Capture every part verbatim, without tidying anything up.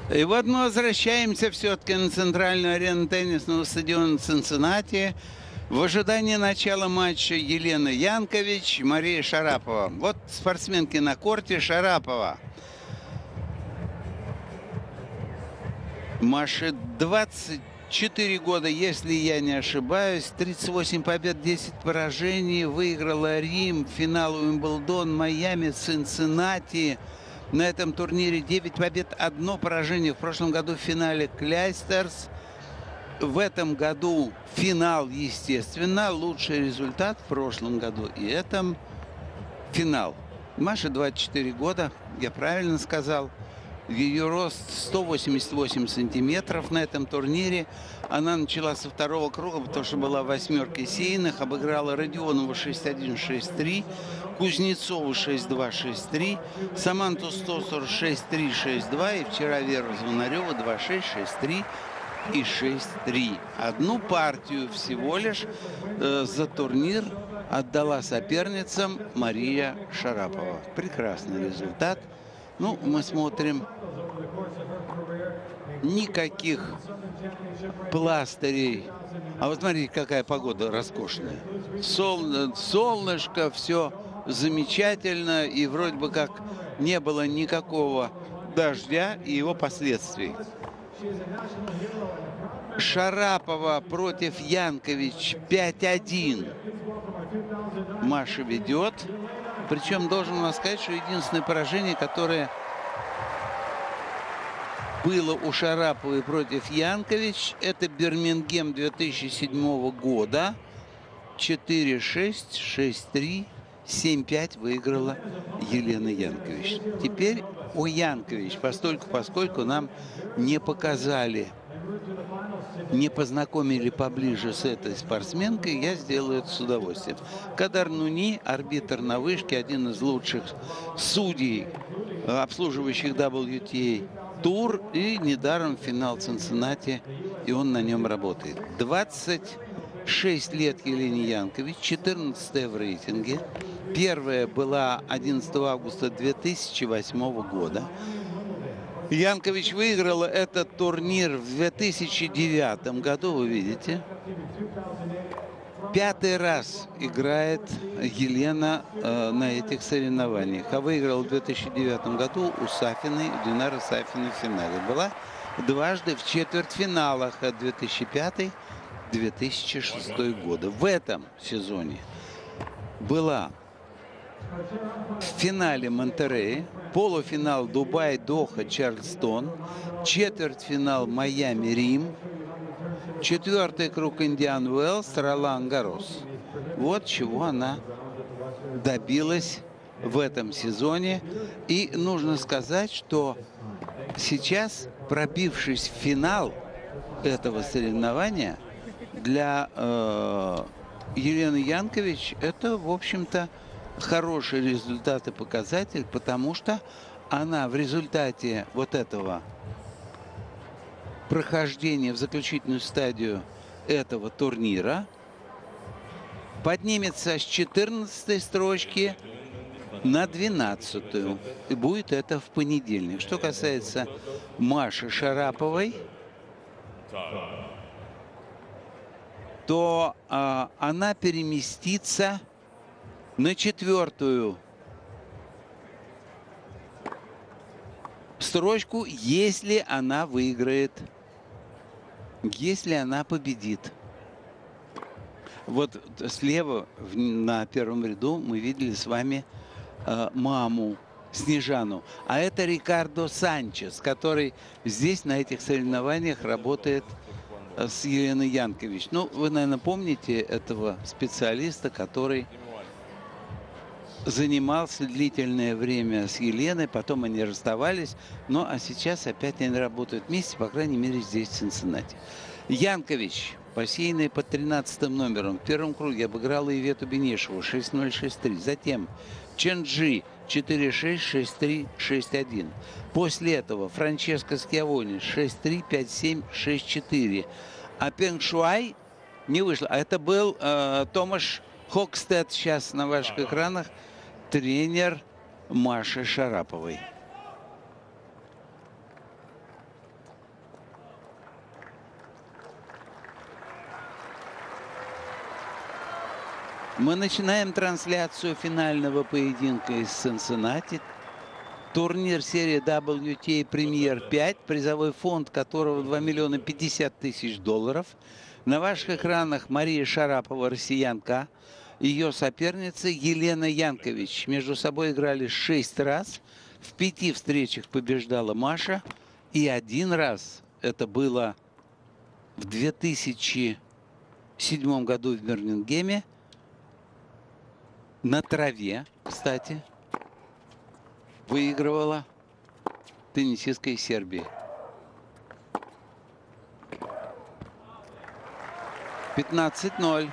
И вот мы возвращаемся все-таки на центральную арену теннисного стадиона Цинциннати в ожидании начала матча Елена Янкович, Мария Шарапова. Вот спортсменки на корте. Шарапова. Маше двадцать четыре года, если я не ошибаюсь. тридцать восемь побед, десять поражений. Выиграла Рим, финал Уимблдон, Майами, Цинциннати. На этом турнире девять побед, одно поражение. В прошлом году в финале Кляйстерс. В этом году финал, естественно. Лучший результат в прошлом году. И этом финал. Маше двадцать четыре года, я правильно сказал. Ее рост сто восемьдесят восемь сантиметров на этом турнире. Она начала со второго круга, потому что была в восьмерке сеянных. Обыграла Родионову шесть один шесть три, Кузнецову шесть два шесть три, Саманту сто сорок шесть три шесть два и вчера Веру Звонареву два шесть шесть три и шесть три. Одну партию всего лишь э, за турнир отдала соперницам Мария Шарапова. Прекрасный результат. Ну, мы смотрим, никаких пластырей. А вот смотрите, какая погода роскошная. Сол, солнышко, все замечательно. И вроде бы как не было никакого дождя и его последствий. Шарапова против Янкович пять один. Маша ведет. Причем должен вам сказать, что единственное поражение, которое было у Шараповой против Янкович, это Бирмингем две тысячи седьмого года. четыре шесть, шесть три, семь пять выиграла Елена Янкович. Теперь о Янкович, постольку, поскольку нам не показали, не познакомили поближе с этой спортсменкой, я сделаю это с удовольствием. Кадар Нуни, арбитр на вышке, один из лучших судей, обслуживающих дабл ю ти эй тур, и недаром финал Цинциннати, и он на нем работает. двадцать шесть лет Елене Янкович, четырнадцатая в рейтинге. Первая была одиннадцатого августа две тысячи восьмого года. Янкович выиграла этот турнир в две тысячи девятом году, вы видите. Пятый раз играет Елена э, на этих соревнованиях. А выиграла в две тысячи девятом году у Сафиной, у Динары Сафиной в финале. Была дважды в четвертьфиналах от две тысячи пятого — две тысячи шестого года. В этом сезоне была в финале Монтеррей, полуфинал Дубай, Доха, Чарльстон, четвертьфинал Майами, Рим, четвертый круг Индиан Уэллс, Ролан Гаррос. Вот чего она добилась в этом сезоне. И нужно сказать, что сейчас, пробившись в финал этого соревнования, для э, Елены Янкович это, в общем-то, хороший результат и показатель, потому что она в результате вот этого прохождения в заключительную стадию этого турнира поднимется с четырнадцатой строчки на двенадцатую. И будет это в понедельник. Что касается Маши Шараповой, то а, она переместится на четвертую строчку, если она выиграет, если она победит. Вот слева на первом ряду мы видели с вами э, маму Снежану. А это Рикардо Санчес, который здесь на этих соревнованиях работает э, с Еленой Янкович. Ну, вы, наверное, помните этого специалиста, который занимался длительное время с Еленой, потом они расставались, ну а сейчас опять они работают вместе, по крайней мере, здесь, в Цинциннати. Янкович, посеянная под тринадцатым номером, в первом круге обыграла Ивету Бенешеву шесть ноль шесть три, затем Ченджи четыре шесть шесть три шесть один. После этого Франческо Скьявони шесть три пять семь шесть четыре. А Пенг Шуай не вышло. А это был э, Томаш Хокстед, сейчас на ваших экранах, тренер Маши Шараповой. Мы начинаем трансляцию финального поединка из Цинциннати. Турнир серии дабл ю ти эй Премьер пять, призовой фонд которого два миллиона пятьдесят тысяч долларов. На ваших экранах Мария Шарапова, россиянка. Ее соперница Елена Янкович. Между собой играли шесть раз. В пяти встречах побеждала Маша. И один раз, это было в две тысячи седьмом году в Бирмингеме, на траве, кстати, выигрывала теннисистка из Сербии. пятнадцать ноль.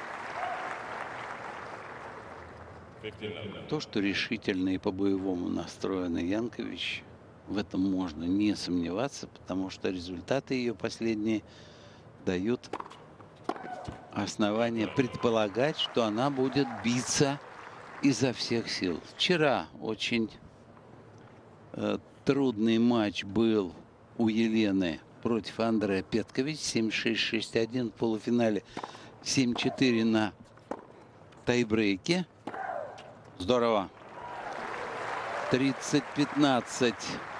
То, что решительно и по-боевому настроена Янкович, в этом можно не сомневаться, потому что результаты ее последние дают основания предполагать, что она будет биться изо всех сил. Вчера очень э, трудный матч был у Елены против Андрея Петкович. семь шесть шесть один в полуфинале, семь четыре на тайбрейке. Здорово. тридцать пятнадцать.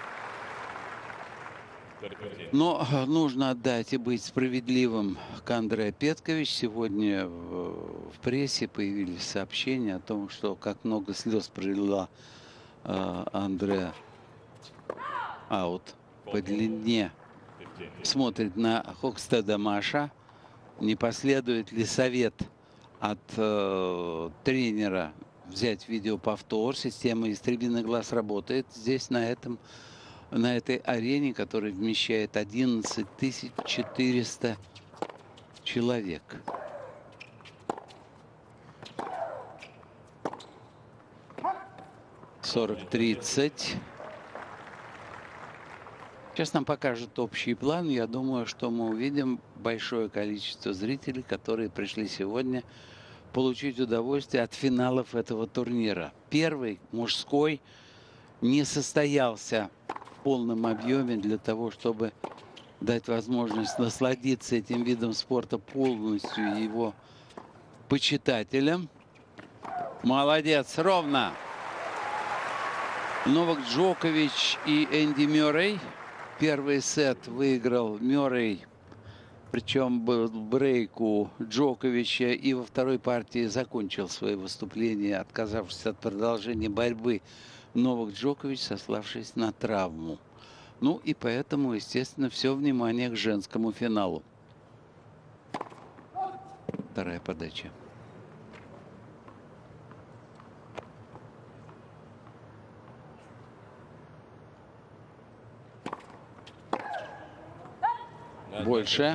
Но нужно отдать и быть справедливым к Андрею Петкович. Сегодня в, в прессе появились сообщения о том, что как много слез пролила э, Андре аут по длине. Смотрит на Хокстеда Маша. Не последует ли совет от э, тренера взять видеоповтор? Система «Истребиный глаз» работает здесь, на этом на этой арене, которая вмещает одиннадцать тысяч четыреста человек. сорок тридцать. Сейчас нам покажут общий план. Я думаю, что мы увидим большое количество зрителей, которые пришли сегодня получить удовольствие от финалов этого турнира. Первый, мужской, не состоялся в полном объеме для того, чтобы дать возможность насладиться этим видом спорта полностью его почитателям. Молодец, ровно. Новак Джокович и Энди Мюррей. Первый сет выиграл Мюррей, причем был брейк у Джоковича, и во второй партии закончил свое выступление, отказавшись от продолжения борьбы. Новак Джокович, сославшись на травму. Ну и поэтому, естественно, все внимание к женскому финалу. Вторая подача. Больше.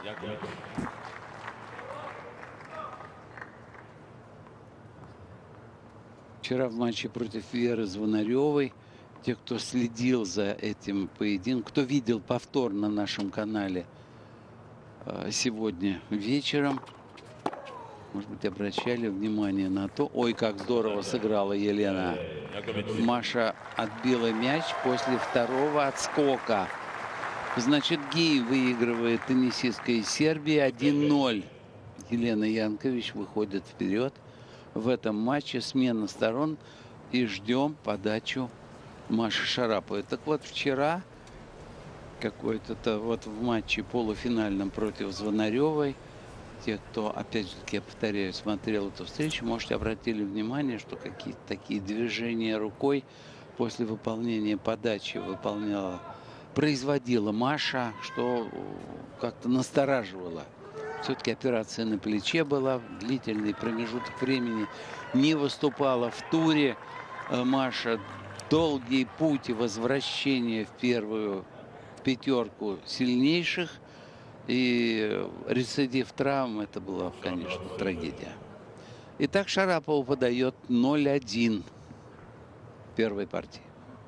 Вчера в матче против Веры Звонаревой, те, кто следил за этим поединком, кто видел повтор на нашем канале сегодня вечером, может быть, обращали внимание на то, ой, как здорово сыграла Елена. Маша отбила мяч после второго отскока. Значит, Гей выигрывает теннисистка из Сербии один ноль. Елена Янкович выходит вперед в этом матче. Смена сторон. И ждем подачу Маши Шараповой. Так вот, вчера какой-то вот в матче полуфинальном против Звонаревой, те, кто, опять же таки, я повторяю, смотрел эту встречу, можете обратили внимание, что какие-то такие движения рукой после выполнения подачи выполняла, производила Маша, что как-то настораживало. Все-таки операция на плече была, длительный промежуток времени не выступала в туре. Маша, долгий путь и возвращение в первую пятерку сильнейших. И рецидив травм, это была, конечно, трагедия. Итак, Шарапова подает ноль один в первой партии.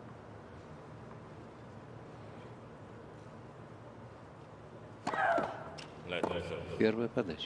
Первая подача.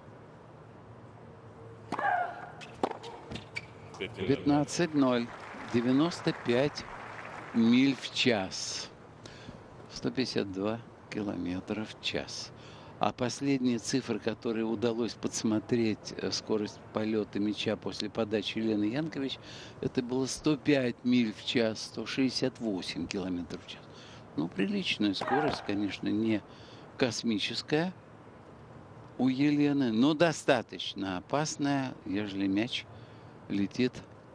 пятнадцать ноль. девяносто пять миль в час. сто пятьдесят два километра в час. А последние цифры, которые удалось подсмотреть, скорость полета мяча после подачи Елены Янкович, это было сто пять миль в час, сто шестьдесят восемь километров в час. Ну, приличная скорость, конечно, не космическая у Елены, но достаточно опасная, ежели мяч летит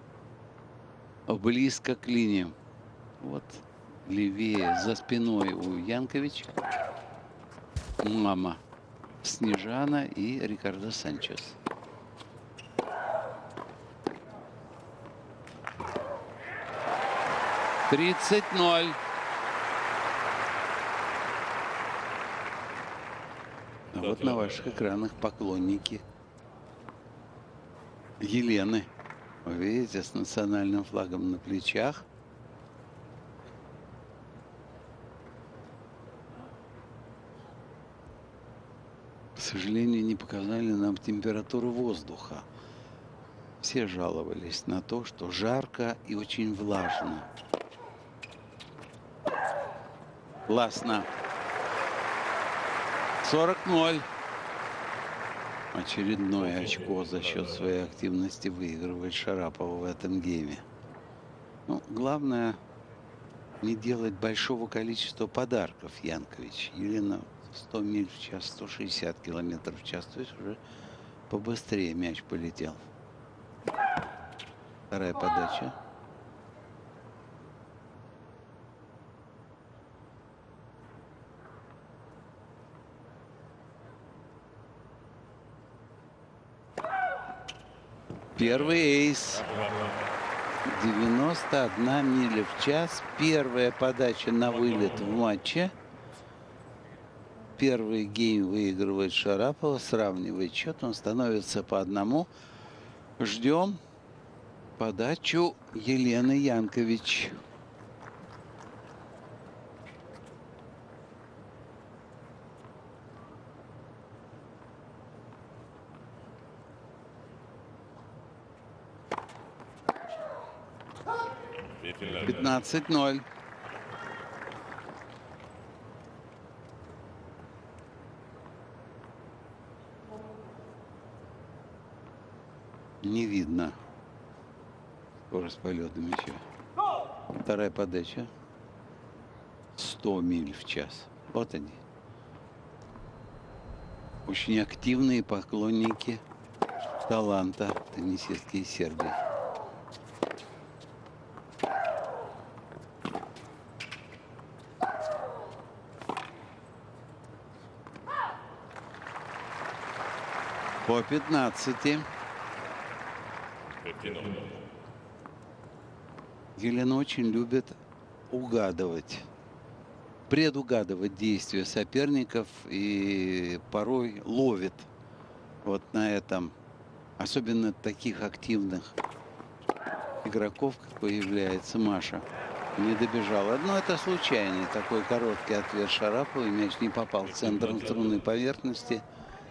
близко к линии. Вот левее, за спиной у Янкович мама Снежана и Рикардо Санчес. тридцать ноль. А вот на ваших экранах поклонники Елены. Вы видите, с национальным флагом на плечах. К сожалению, не показали нам температуру воздуха. Все жаловались на то, что жарко и очень влажно. Классно. сорок ноль. Очередное очко за счет своей активности выигрывает Шарапова в этом гейме. Ну, главное не делать большого количества подарков Янкович. Елена сто миль в час, сто шестьдесят километров в час. То есть уже побыстрее мяч полетел. Вторая подача. Первый эйс. девяносто одна миля в час. Первая подача на вылет в матче. Первый гейм выигрывает Шарапова. Сравнивает счет. Он становится по одному. Ждем подачу Елены Янкович. пятнадцать ноль. Не видно скорость полета мяча. Вторая подача. сто миль в час. Вот они. Очень активные поклонники таланта теннисистки из Сербии. По пятнадцати. Елена очень любит угадывать, предугадывать действия соперников и порой ловит вот на этом, особенно таких активных игроков, как появляется Маша. Не добежала. Но это случайный такой короткий ответ Шараповой. Мяч не попал в центр струнной поверхности.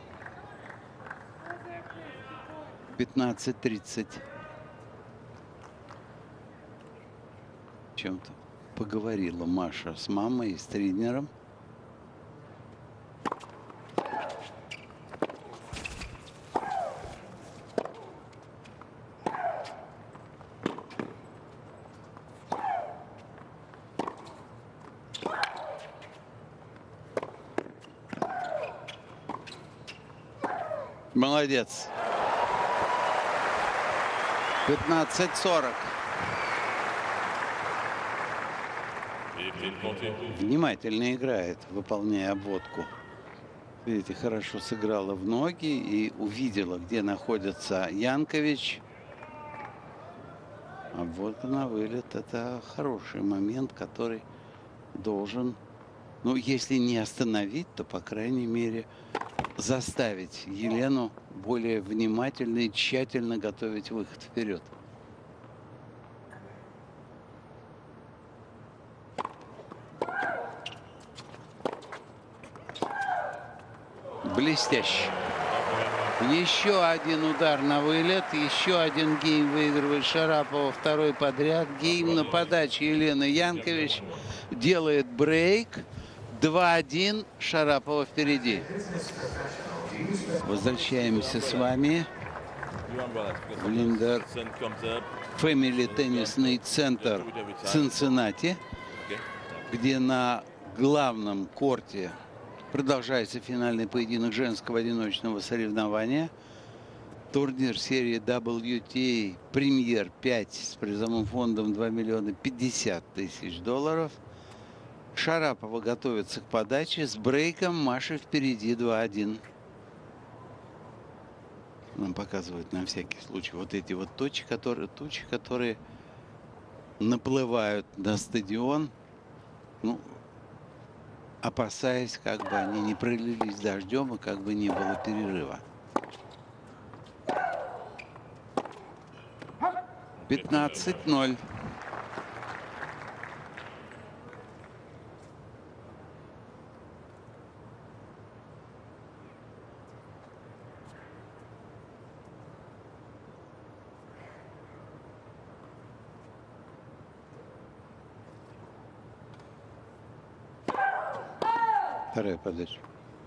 пятнадцать тридцать. Чем-то поговорила Маша с мамой и с тренером. Молодец. пятнадцать сорок. Внимательно играет, выполняя обводку. Видите, хорошо сыграла в ноги и увидела, где находится Янкович. Обводка на вылет — это хороший момент, который должен, ну, если не остановить, то, по крайней мере, заставить Елену более внимательно и тщательно готовить выход вперед. Блестяще. Еще один удар на вылет. Еще один гейм выигрывает Шарапова. Второй подряд. Гейм на подаче Елены Янкович. Делает брейк. два один. Шарапова впереди. Возвращаемся с вами в Линдер Фэмили теннисный центр Цинциннати, где на главном корте продолжается финальный поединок женского одиночного соревнования. Турнир серии дабл ю ти эй Премьер пять с призовым фондом два миллиона пятьдесят тысяч долларов. Шарапова готовится к подаче с брейком. Маша впереди два один. Нам показывают на всякий случай вот эти вот тучи, которые, тучи, которые наплывают на стадион. Ну, опасаясь, как бы они не пролились дождем и как бы не было перерыва. пятнадцать ноль. Вторая подача.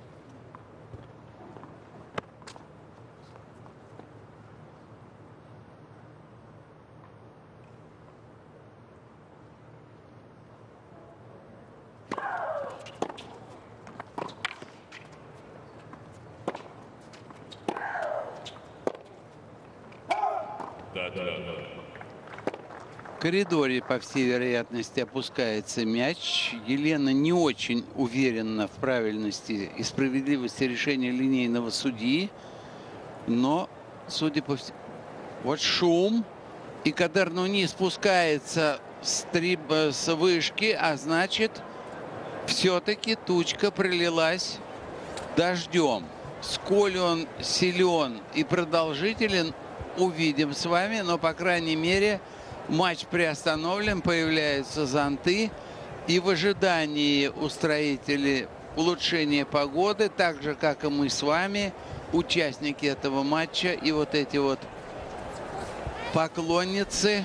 В коридоре, по всей вероятности, опускается мяч. Елена не очень уверена в правильности и справедливости решения линейного судьи. Но, судя по всему, вот шум. И Кадер Нуни спускается с, три... с вышки, а значит, все-таки тучка пролилась дождем. Сколь он силен и продолжителен, увидим с вами, но, по крайней мере, матч приостановлен, появляются зонты. И в ожидании устроителей улучшения погоды, так же, как и мы с вами, участники этого матча и вот эти вот поклонницы,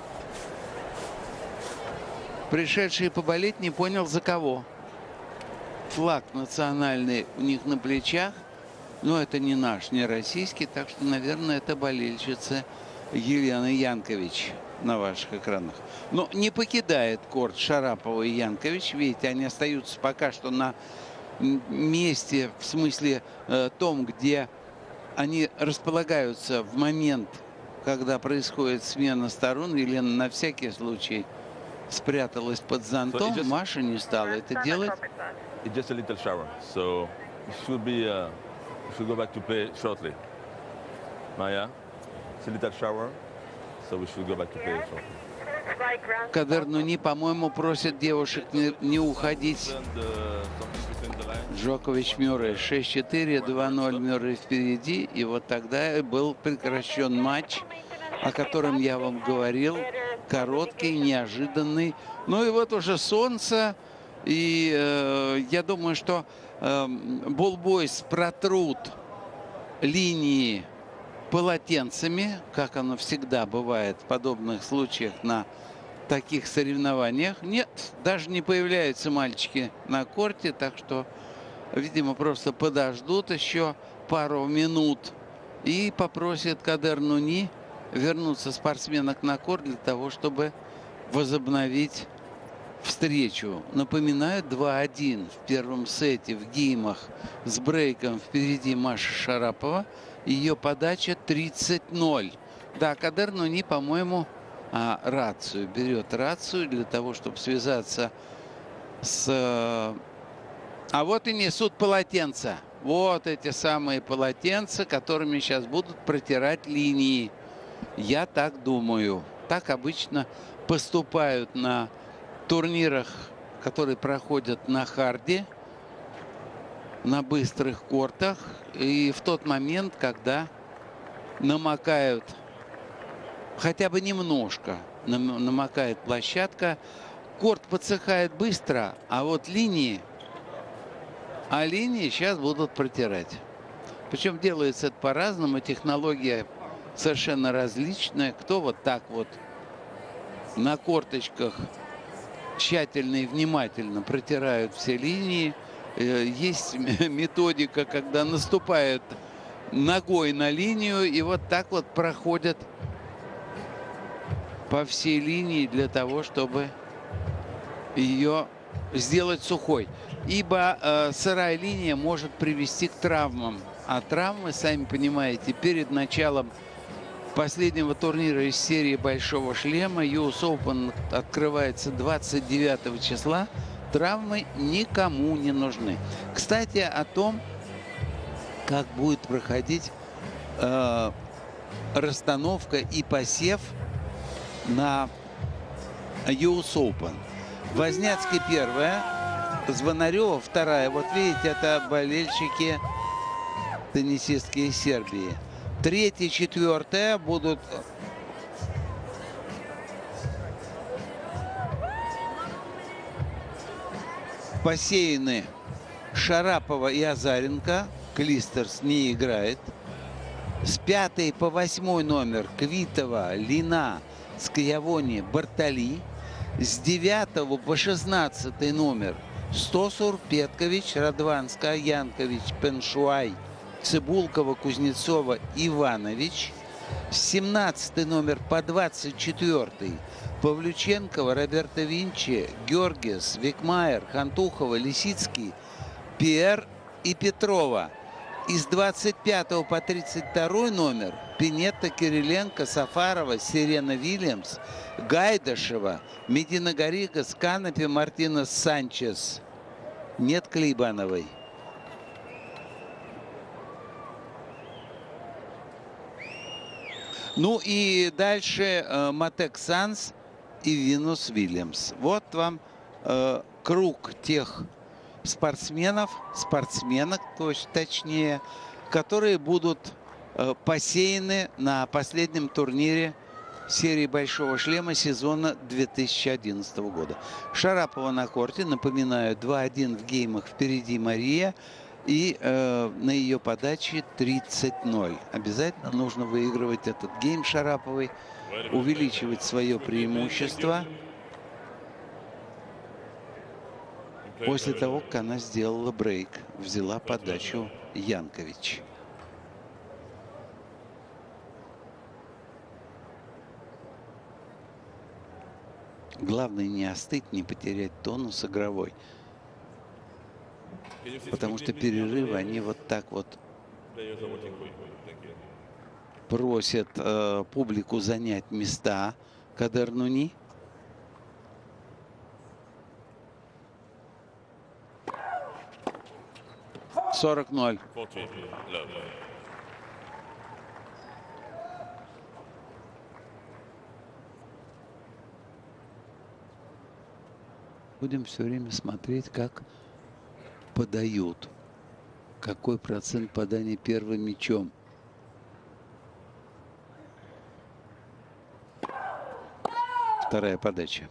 пришедшие поболеть, не понял за кого. Флаг национальный у них на плечах, но это не наш, не российский, так что, наверное, это болельщица Елены Янкович на ваших экранах. Но не покидает корт Шарапова и Янкович. Видите, они остаются пока что на месте, в смысле э, том, где они располагаются в момент, когда происходит смена сторон. Елена на всякий случай спряталась под зонтом. So just, Маша не стала это делать. It's just a little shower, so it should be, uh, we should go back to play shortly. Maya, it's a little shower. So we should go back to play shortly. Кадер Нуни, по-моему, просит девушек не, не уходить. Джокович Мюррей шесть четыре, два ноль, Мюррей впереди. И вот тогда был прекращен матч, о котором я вам говорил. Короткий, неожиданный. Ну и вот уже солнце. И э, я думаю, что э, Болбойс протрут линии полотенцами, как оно всегда бывает в подобных случаях на таких соревнованиях. Нет, даже не появляются мальчики на корте, так что, видимо, просто подождут еще пару минут и попросят Кадер Нуни вернуться спортсменок на корт для того, чтобы возобновить встречу. Напоминаю, два один в первом сете в геймах с брейком впереди Маша Шарапова. Ее подача тридцать ноль. Да, Кадер Нуни, по-моему, а, рацию, берет рацию для того, чтобы связаться с... А вот и несут полотенца. Вот эти самые полотенца, которыми сейчас будут протирать линии. Я так думаю. Так обычно поступают на турнирах, которые проходят на харде, на быстрых кортах. И в тот момент, когда намокают хотя бы немножко, намокает площадка, корт подсыхает быстро, а вот линии, а линии сейчас будут протирать. Причем делается это по-разному, технология совершенно различная. Кто вот так вот на корточках тщательно и внимательно протирают все линии. Есть методика, когда наступают ногой на линию и вот так вот проходят по всей линии для того, чтобы ее сделать сухой. Ибо э, сырая линия может привести к травмам. А травмы, сами понимаете, перед началом последнего турнира из серии «Большого шлема» ю эс Open открывается двадцать девятого числа. Травмы никому не нужны. Кстати, о том, как будет проходить э, расстановка и посев на ю эс Open. Возняцкий первая, Звонарева вторая. Вот видите, это болельщики теннисистки из Сербии. Третья, четвертая будут посеяны Шарапова и Азаренко. Клистерс не играет. С пятой по восьмой номер Квитова, Лина, Скиявони, Бартали. С девятого по шестнадцатый номер Стосур, Петкович, Радванская, Янкович, Пеншуай, Цыбулкова, Кузнецова, Иванович. С семнадцатый номер по двадцать четвёртый Павлюченкова, Роберто Винчи, Георгиес, Викмайер, Хантухова, Лисицкий, Пьер и Петрова. Из двадцать пятого по тридцать второй номер Пинетта, Кириленко, Сафарова, Сирена Вильямс, Гайдашева, Медина Гаригас, Канопи, Мартинес, Санчес. Нет Клейбановой. Ну и дальше э, Матек Санс и Винус Вильямс. Вот вам э, круг тех спортсменов, спортсменок, точнее, которые будут э, посеяны на последнем турнире серии «Большого шлема» сезона две тысячи одиннадцатого года. Шарапова на корте. Напоминаю, два один в геймах впереди Мария. И э, на ее подаче тридцать ноль. Обязательно нужно выигрывать этот гейм Шараповой, увеличивать свое преимущество после того, как она сделала брейк, взяла подачу Янкович. Главное не остыть, не потерять тонус игровой. Потому что перерывы, они вот так вот просят э, публику занять места Кадер Нуни. сорок ноль. Будем все время смотреть, как подают. Какой процент подания первым мячом. Вторая подача.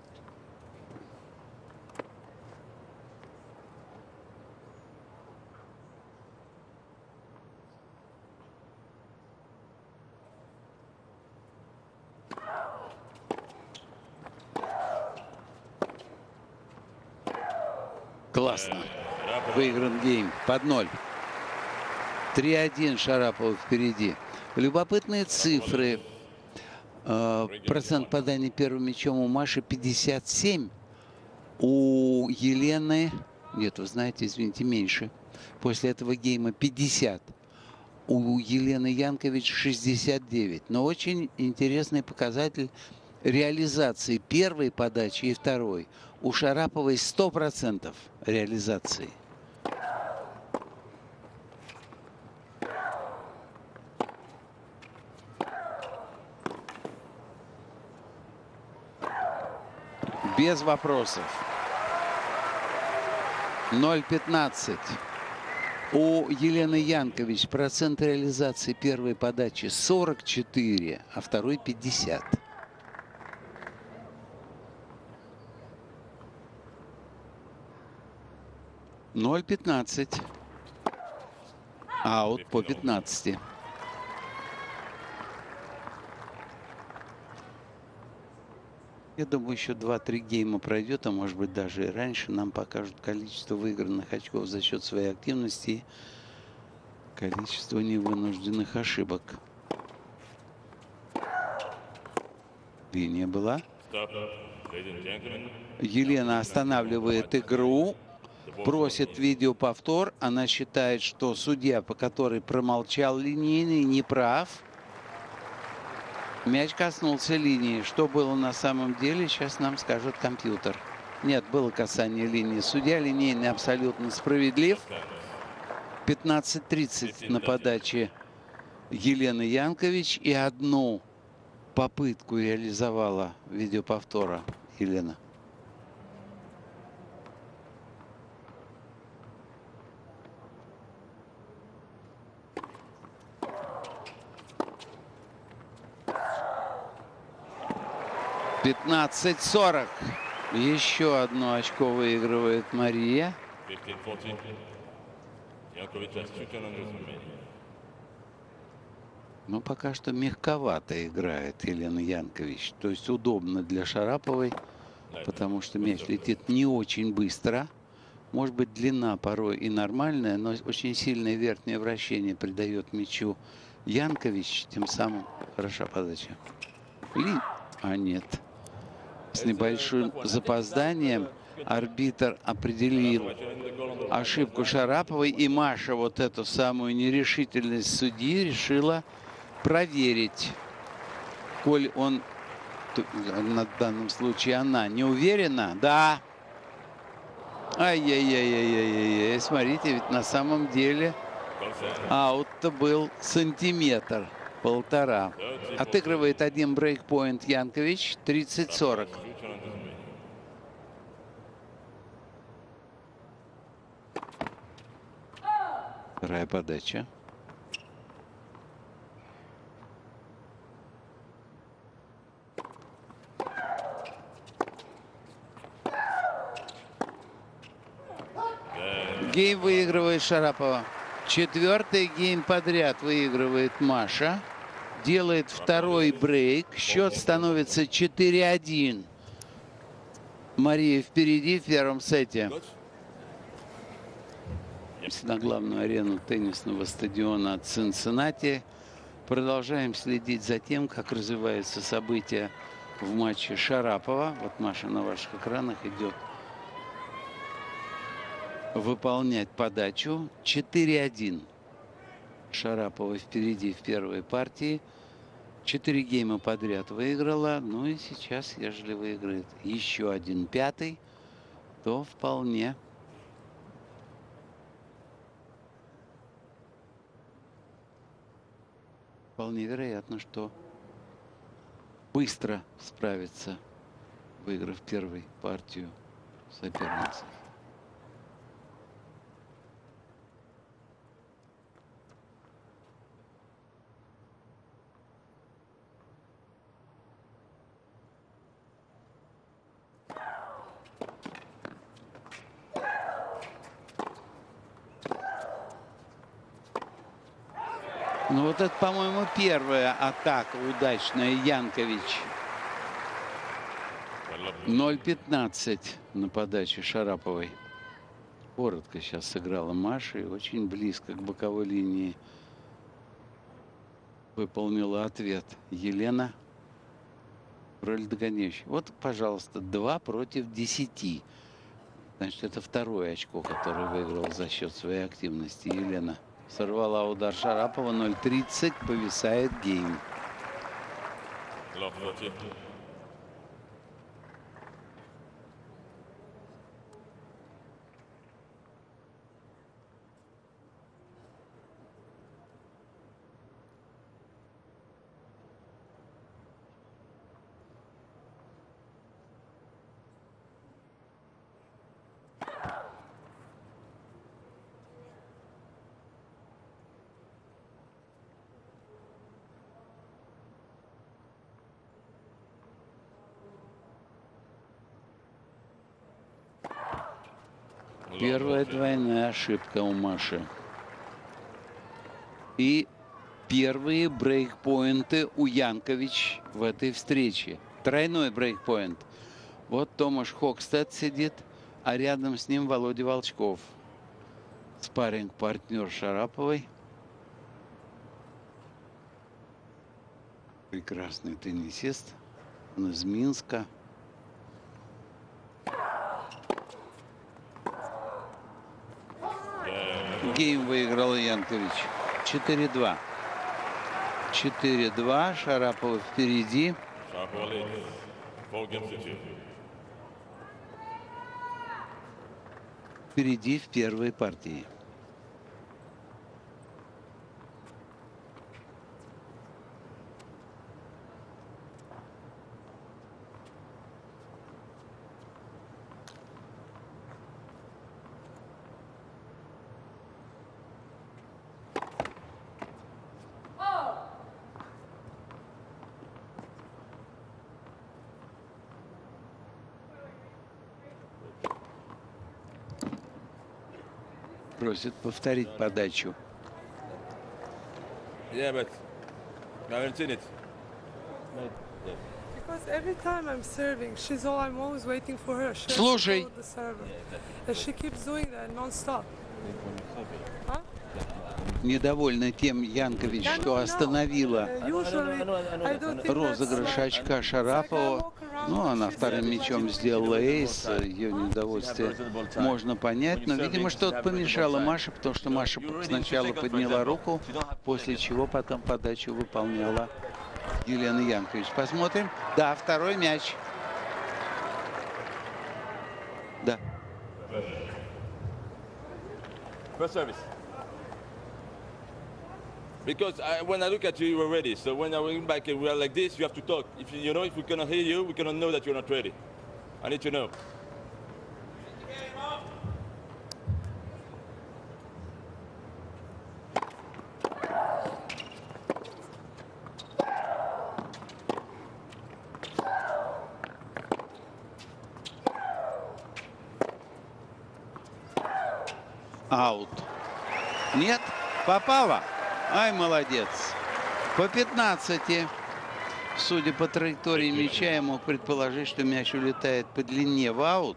Классно. Выигран гейм под ноль. три один Шарапова впереди. Любопытные цифры. Э, процент подания первым мячом у Маши пятьдесят семь. У Елены, нет, вы знаете, извините, меньше. После этого гейма пятьдесят. У Елены Янкович шестьдесят девять. Но очень интересный показатель реализации первой подачи и второй. У Шараповой сто процентов реализации. Без вопросов. ноль пятнадцать. У Елены Янкович процент реализации первой подачи сорок четыре, а второй пятьдесят. ноль пятнадцать. Аут по пятнадцати. Я думаю, еще два-три гейма пройдет, а может быть даже и раньше. Нам покажут количество выигранных очков за счет своей активности и количество невынужденных ошибок. Линия была. Елена останавливает игру, просит видеоповтор. Она считает, что судья, по которой промолчал линейный, не прав. Мяч коснулся линии. Что было на самом деле, сейчас нам скажет компьютер. Нет, было касание линии. Судья линейный абсолютно справедлив. пятнадцать тридцать на подаче Елены Янкович. И одну попытку реализовала видеоповтора Елена. пятнадцать сорок. Еще одно очко выигрывает Мария. Но пока что мягковато играет Елена Янкович. То есть удобно для Шараповой, потому что мяч летит не очень быстро. Может быть, длина порой и нормальная, но очень сильное верхнее вращение придает мячу Янкович. Тем самым хороша подача. Ли... А нет. С небольшим запозданием арбитр определил ошибку Шараповой. И Маша вот эту самую нерешительность судьи решила проверить. Коль он, на данном случае она, не уверена, да. Ай-яй-яй-яй-яй-яй. Смотрите, ведь на самом деле аут-то был сантиметр. Полтора. Отыгрывает один брейкпоинт Янкович. тридцать сорок. Вторая подача. Гейм выигрывает Шарапова. Четвертый гейм подряд выигрывает Маша. Делает второй брейк. Счет становится четыре один. Мария впереди в первом сете. На главную арену теннисного стадиона Цинциннати. Продолжаем следить за тем, как развиваются события в матче Шарапова. Вот Маша на ваших экранах идет выполнять подачу. четыре один. Шарапова впереди в первой партии. Четыре гейма подряд выиграла. Ну и сейчас, ежели выиграет еще один пятый, то вполне. Вполне вероятно, что быстро справится, выиграв первую партию соперницы. Ну вот это, по-моему, первая атака удачная Янкович. ноль пятнадцать на подаче Шараповой. Коротко сейчас сыграла Маша и очень близко к боковой линии выполнила ответ Елена. Роль догоняющей. Вот, пожалуйста, два против десяти. Значит, это второе очко, которое выиграл за счет своей активности Елена. Сорвала удар Шарапова. ноль тридцать. Повисает гейм. Первая двойная ошибка у Маши. И первые брейкпоинты у Янкович в этой встрече. Тройной брейкпоинт. Вот Томаш Хокстед сидит, а рядом с ним Володя Волчков. Спарринг-партнер Шараповой. Прекрасный теннисист. Он из Минска. Гейм выиграл Янкович. четыре-два. четыре-два. Шарапова впереди. Впереди в первой партии. Просит повторить подачу. Yeah, but I haven't seen it. Because every time I'm serving, she's all I'm always waiting for her. She has to Слушай. follow the server. And she keeps doing that non-stop. Huh? Недовольна тем Янкович, Yeah, что no, no. остановила Uh, usually, I don't think розыгрыш that's, uh, очка Шарапова. Ну, она вторым мячом сделала эйс. Ее недовольствие можно понять. Но, видимо, что-то помешало Маше, потому что Маша сначала подняла руку, после чего потом подачу выполняла Елена Янкович. Посмотрим. Да, второй мяч. Да. First service. Because I, when I look at you, you were ready. So when I went back and we are like this, you have to talk. If you, you know, if we cannot hear you, we cannot know that you're not ready. I need to know. Аут. Нет? Попала? Ай, молодец. По пятнадцати. Судя по траектории мяча, я мог предположить, что мяч улетает по длине в аут.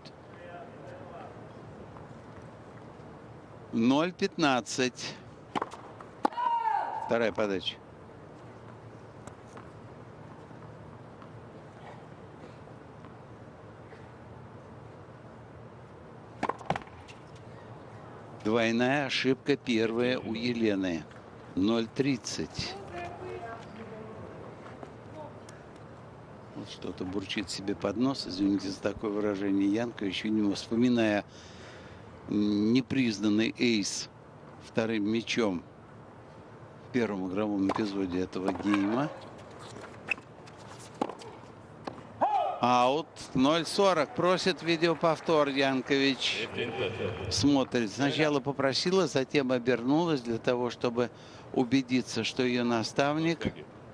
ноль пятнадцать. Вторая подача. Двойная ошибка первая у Елены. ноль тридцать. Вот что-то бурчит себе под нос. Извините за такое выражение Янкович, видимо, вспоминая непризнанный эйс вторым мячом в первом игровом эпизоде этого гейма. Аут. ноль сорок. Просит видеоповтор Янкович. Смотрит. Сначала попросила, затем обернулась для того, чтобы убедиться, что ее наставник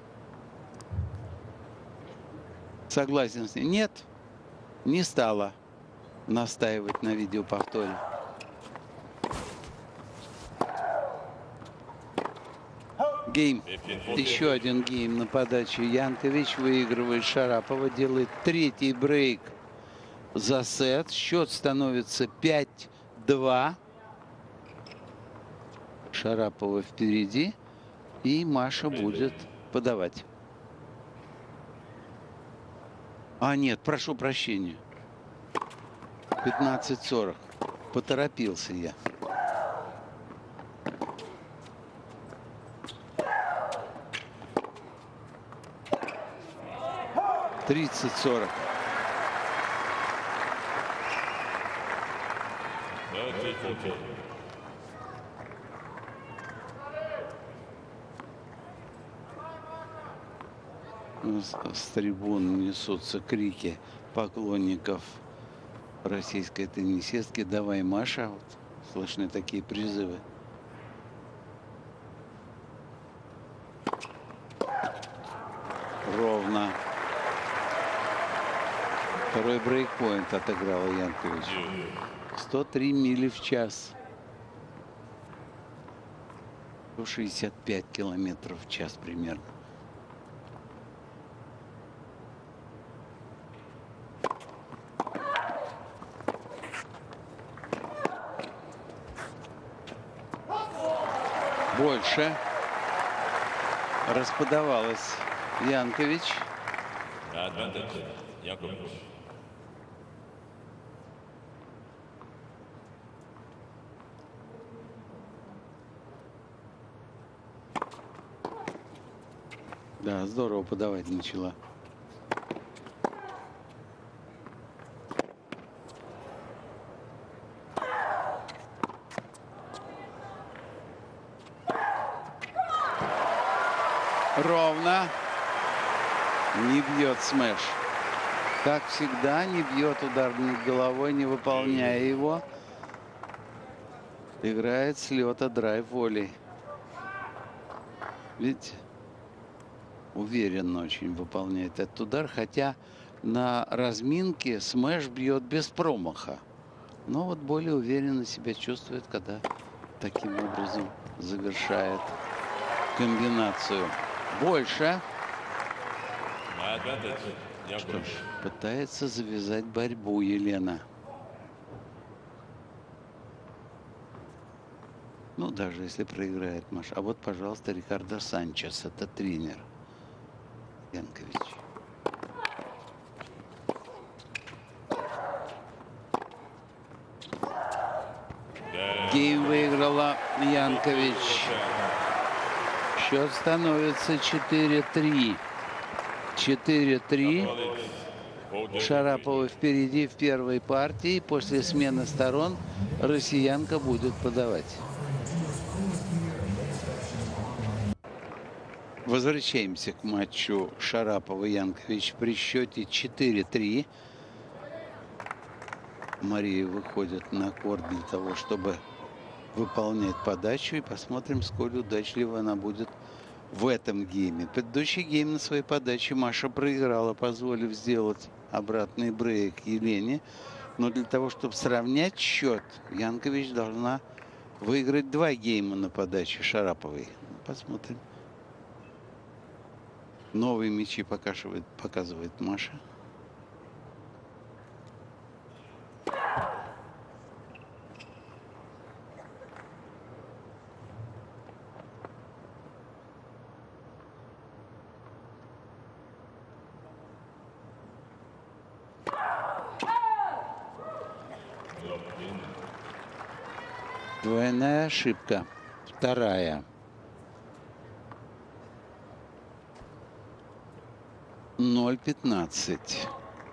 согласен с ней. Нет, не стала настаивать на видеоповторе. Гейм. Еще один гейм на подаче. Янкович выигрывает Шарапова, делает третий брейк за сет. Счет становится пять-два. Шарапова впереди. И Маша будет подавать. А, нет, прошу прощения. пятнадцать сорок. Поторопился я. тридцать сорок. С трибун несутся крики поклонников российской теннисистки. Давай, Маша. Вот слышны такие призывы. Ровно. Второй брейкпоинт отыграла Янкович. сто три мили в час. сто шестьдесят пять километров в час примерно. Больше. Расподавалась Янкович. Advantage, Jankovic. Да, здорово подавать начала. Ровно. Не бьет смеш. Как всегда, не бьет удар над головой, не выполняя его. Играет с лета драйв волей. Видите? Уверенно очень выполняет этот удар. Хотя на разминке смеш бьет без промаха. Но вот более уверенно себя чувствует, когда таким образом завершает комбинацию. Больше. Что ж, пытается завязать борьбу Елена. Ну, даже если проиграет Маша. А вот, пожалуйста, Рикардо Санчес. Это тренер Янкович. Гейм выиграла Янкович. Счет становится четыре три. четыре три. Шарапова впереди в первой партии. После смены сторон россиянка будет подавать. Возвращаемся к матчу Шарапова-Янкович при счете четыре три. Мария выходит на корт для того, чтобы выполнять подачу. И посмотрим, сколь удачлива она будет в этом гейме. Предыдущий гейм на своей подаче Маша проиграла, позволив сделать обратный брейк Елене. Но для того, чтобы сравнять счет, Янкович должна выиграть два гейма на подаче Шараповой. Посмотрим. Новые мячи показывает, показывает Маша. Двойная ошибка. Вторая. ноль пятнадцать.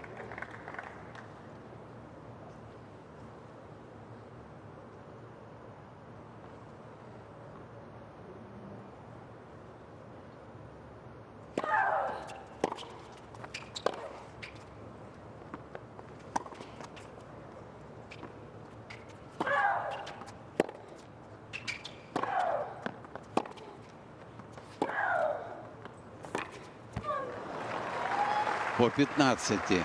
По пятнадцати.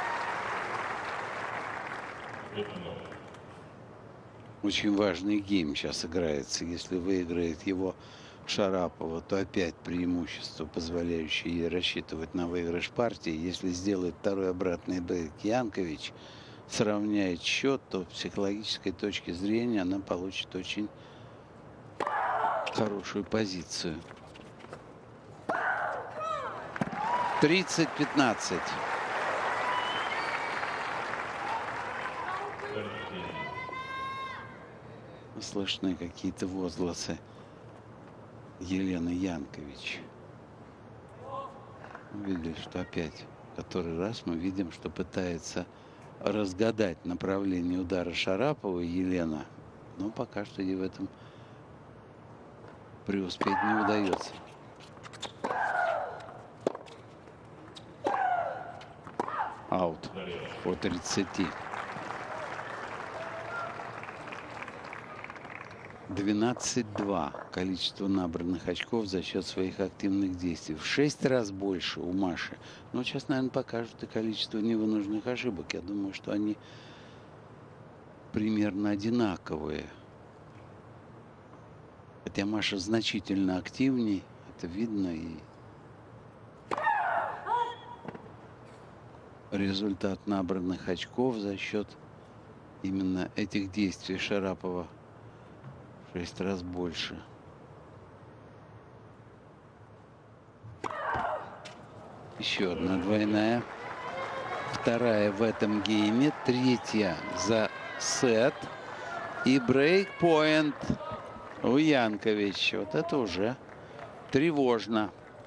Очень важный гейм сейчас играется. Если выиграет его Шарапова, то опять преимущество, позволяющее ей рассчитывать на выигрыш партии. Если сделает второй обратный брейк Янкович, сравняет счет, то с психологической точки зрения она получит очень хорошую позицию. тридцать пятнадцать. Слышны какие-то возгласы Елены Янкович. Видели, что опять который раз мы видим, что пытается разгадать направление удара Шараповой Елена. Но пока что ей в этом преуспеть не удается. Аут по тридцати. двенадцать два. Количество набранных очков за счет своих активных действий. В шесть раз больше у Маши. Но сейчас, наверное, покажут и количество невынужденных ошибок. Я думаю, что они примерно одинаковые. Хотя Маша значительно активнее, это видно. И результат набранных очков за счет именно этих действий Шарапова в шесть раз больше. Еще одна двойная. Вторая в этом гейме. Третья за сет. И брейк-поинт у Янкович. Вот это уже тревожно.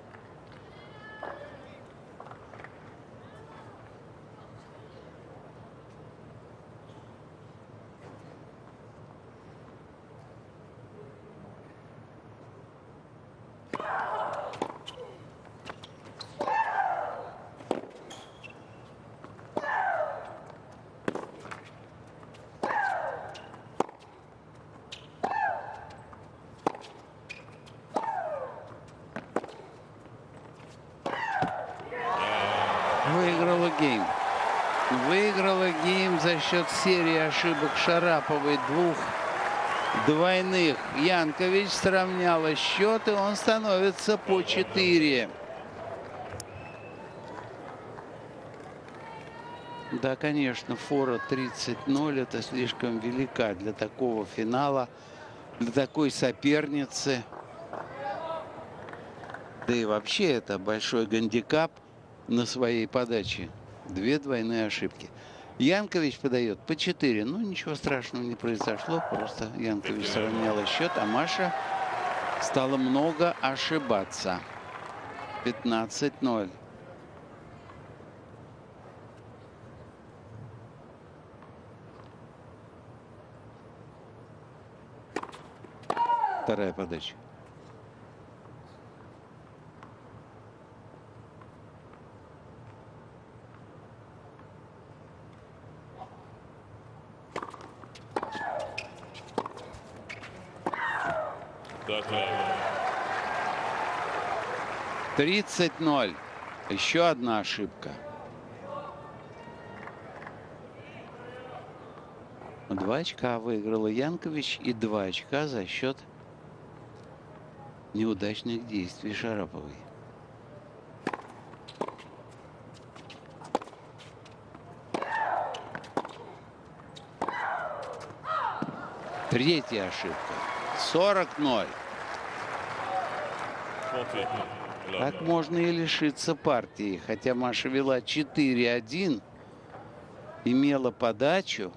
Выиграла гейм. Выиграла гейм за счет серии ошибок Шараповой, двух двойных. Янкович сравняла счет, и он становится по четыре. Да, конечно, фора тридцать ноль это слишком велика для такого финала, для такой соперницы. Да и вообще это большой гандикап на своей подаче. Две двойные ошибки. Янкович подает по четыре. Ну, ничего страшного не произошло. Просто Янкович сравняла счет, а Маша стала много ошибаться. пятнадцать ноль. Вторая подача. тридцать ноль. Еще одна ошибка. Два очка выиграла Янкович и два очка за счет неудачных действий Шараповой. Третья ошибка. сорок ноль. Так можно и лишиться партии. Хотя Маша вела четыре один, имела подачу.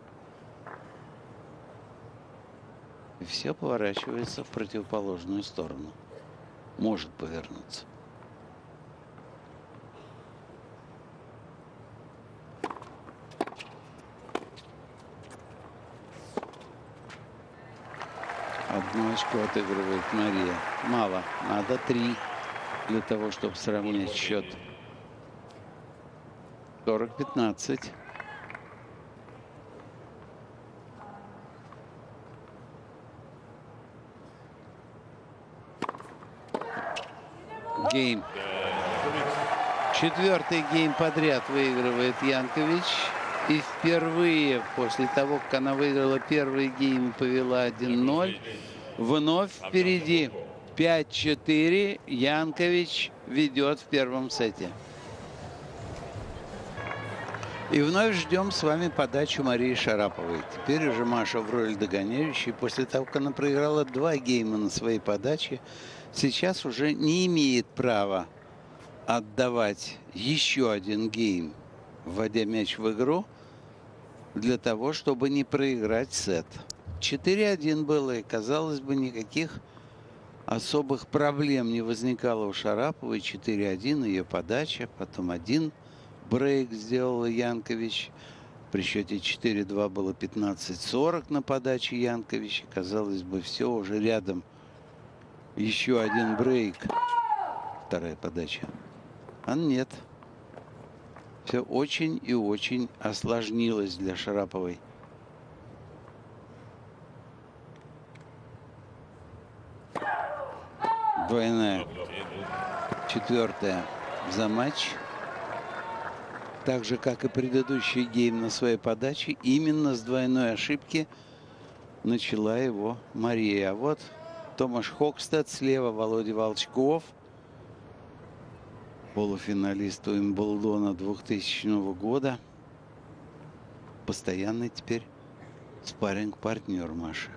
И все поворачивается в противоположную сторону. Может повернуться. Одно очко отыгрывает Мария. Мало. Надо три для того, чтобы сравнять счет. сорок пятнадцать. Гейм. Четвертый гейм подряд выигрывает Янкович. И впервые после того, как она выиграла первый гейм и повела один ноль, вновь впереди. пять четыре. Янкович ведет в первом сете. И вновь ждем с вами подачу Марии Шараповой. Теперь уже Маша в роли догоняющей. После того, как она проиграла два гейма на своей подаче, сейчас уже не имеет права отдавать еще один гейм, вводя мяч в игру, для того, чтобы не проиграть сет. четыре один было, и, казалось бы, никаких особых проблем не возникало у Шараповой. четыре один ее подача, потом один брейк сделала Янкович. При счете четыре два было пятнадцать сорок на подаче Янковича. Казалось бы, все уже рядом. Еще один брейк. Вторая подача. А нет. Все очень и очень осложнилось для Шараповой. Двойная. Четвертая за матч. Так же, как и предыдущий гейм на своей подаче, именно с двойной ошибки начала его Мария. А вот Томаш Хокстед, слева Володя Волчков, полуфиналист Уимблдона двухтысячного года. Постоянный теперь спарринг-партнер Маши.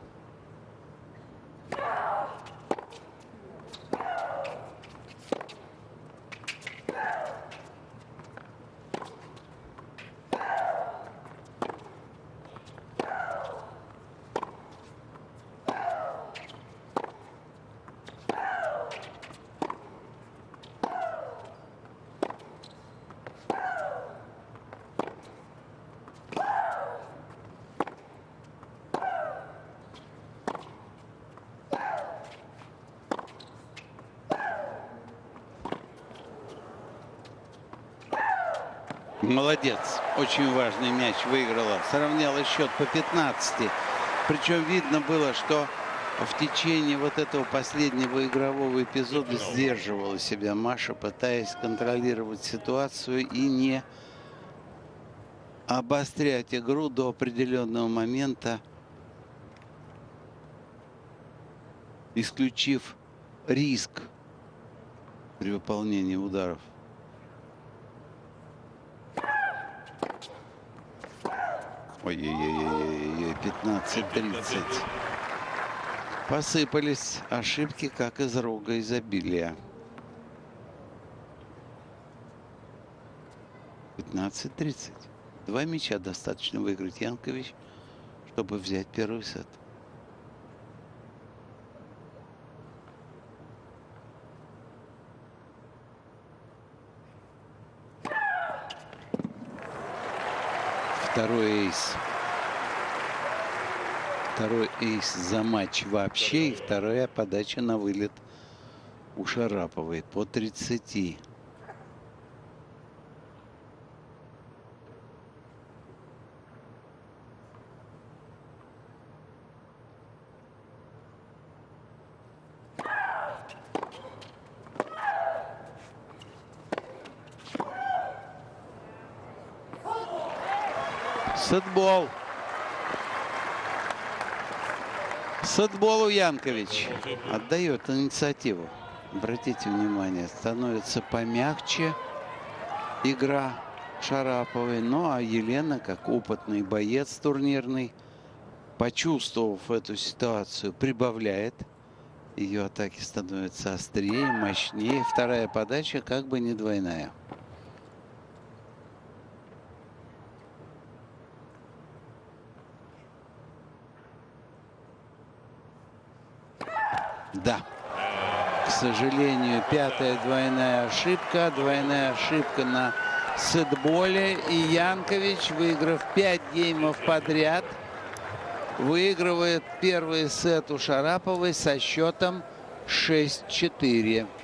Молодец. Очень важный мяч выиграла. Сравняла счет по пятнадцати. Причем видно было, что в течение вот этого последнего игрового эпизода сдерживала себя Маша, пытаясь контролировать ситуацию и не обострять игру до определенного момента, исключив риск при выполнении ударов. Ой-ой-ой, пятнадцать тридцать. Посыпались ошибки, как из рога изобилия. пятнадцать тридцать. Два мяча достаточно выиграть Янкович, чтобы взять первый сет. Второй эйс. Второй эйс за матч вообще. И вторая подача на вылет у Шараповой по тридцати. Сетбол. Сетбол у Янкович. Отдает инициативу. Обратите внимание, становится помягче игра Шараповой. Ну а Елена, как опытный боец турнирный, почувствовав эту ситуацию, прибавляет. Ее атаки становятся острее, мощнее. Вторая подача как бы не двойная. Да, к сожалению, пятая двойная ошибка. Двойная ошибка на сетболе. И Янкович, выиграв пять геймов подряд, выигрывает первый сет у Шараповой со счетом шесть четыре.